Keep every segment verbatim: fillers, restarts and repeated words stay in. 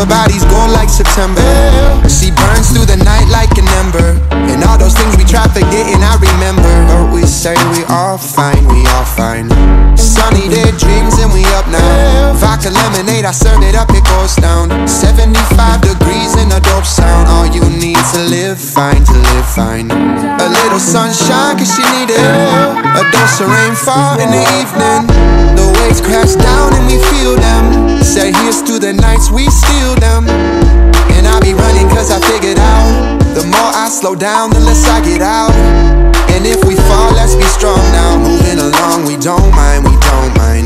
her body's gold like September. She burns through the night like an ember. And all those things we try forgetting, I remember. But we say we all fine, we all fine. Sunny day dreams and we up now. Vodka lemonade, I serve it up, it goes down. Seventy-five degrees and a dope sound. All you need to live fine, to live fine. A little sunshine cause she need it. A dose of rainfall in the evening. The waves crash down and we feel them. Say here's to the nights we steal them. And I be running cause I figured out, the more I slow down, the less I get out. And if we fall, let's be strong now. Moving along, we don't mind, we don't mind.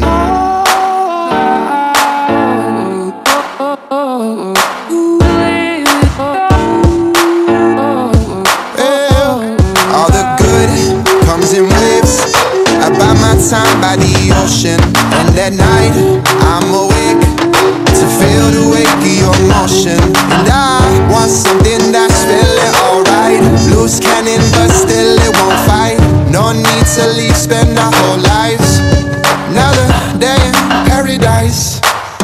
Yeah. All the good comes in waves. I buy my time by the ocean. And at night, I'm awake to feel the wake of your motion. And I want something that's feeling alright. Loose cannon but still it won't fight. No need to leave, spend our whole lives. Another day in paradise.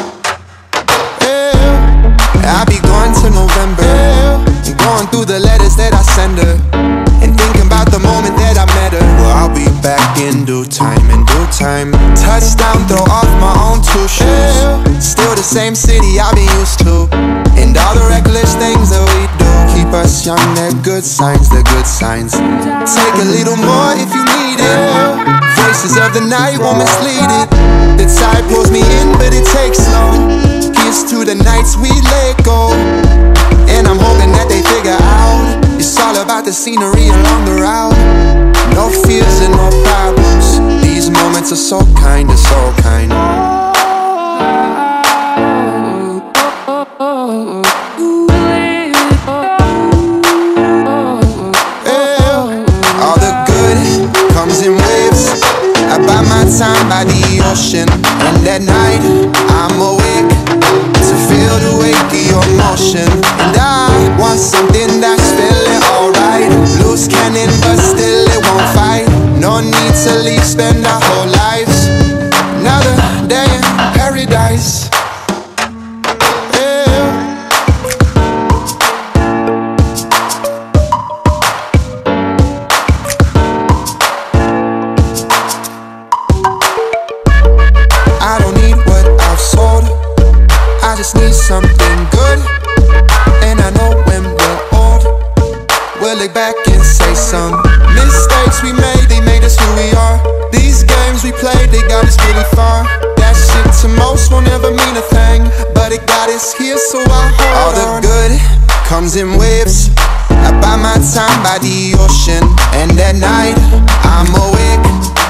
Yeah. I'll be going to November, yeah. Going through the letters that I send her, and thinking about the moment that I met her. Well, I'll be back in due time, in due time. Touchdown, throw off my own two shoes, yeah. Still the same city I've been used to. And all the reckless things that we do keep us young, they're good signs, they're good signs. Take a little more if you need it. Voices of the night won't mislead it. The tide pulls me in but it takes long. Here's to the nights we let go. And I'm hoping that they figure out, it's all about the scenery along the route. No fears and no problems. These moments are so kind, they're so kind. All the good comes in waves. I buy my time by the ocean. And at night, I'm awake to feel the wake of your motion. And I want something that's feeling alright. Loose cannon but still it won't fight. No need to leave, spend our whole lives. Another day in paradise. I don't need what I've sold, I just need something good. And I know when we're old, we'll look back and say some mistakes we made, they made us who we are. These games we played, they got us really far. That shit to most won't ever mean a thing, but it got us here, so I hold on. All the good comes in waves. I buy my time by the ocean. And at night, I'm awake